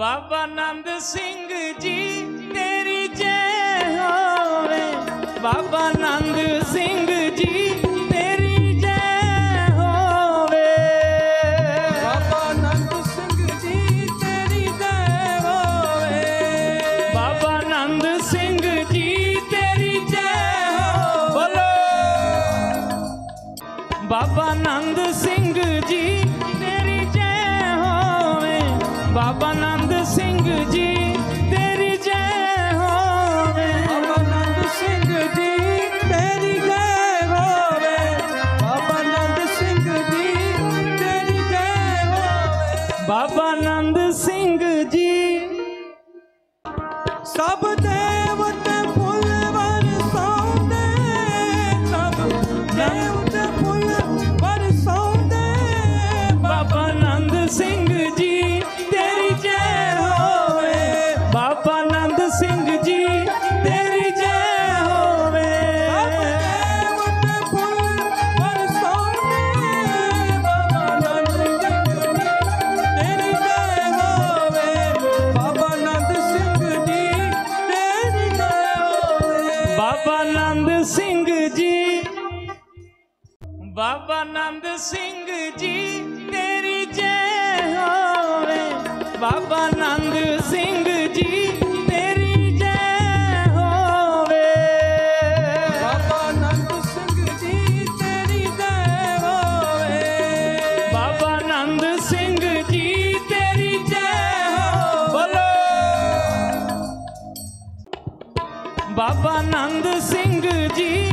बाबा नंद सिंह जी तेरी जय होवे। बाबा नंद सिंह जी तेरी जय होवे। बाबा नंद सिंह जी तेरी जय होवे। बाबा नंद सिंह जी तेरी जय हो। बोलो बाबा नंद सिंह जी तेरी जय होवे। बाबा नंद सिंह जी तेरी जय होवे। बाबा नंद सिंह जी तेरी जय होवे। बाबा नंद सिंह जी तेरी जय होवे। बाबा नंद सिंह जी सब देवते फुल बरसाउंदे। सब देवते फुल बरसाउंदे। बाबा नंद सिंह जी तेरी जय होवे। बाबा नंद सिंह जी तेरी जय होवे। देवते फुल बरसाउंदे। बाबा नंद सिंह जी तेरी जय होवे। बाबा नंद सिंह जी तेरी जय होवे। बाबा नंद सिंह जी बाबा नंद सिंह जी तेरी जय होवे। बाबा नंद सिंह जी तेरी जय होवे। बाबा नंद सिंह जी तेरी जय होवे। बाबा नंद सिंह जी तेरी जय हो। बोलो बाबा नंद सिंह जी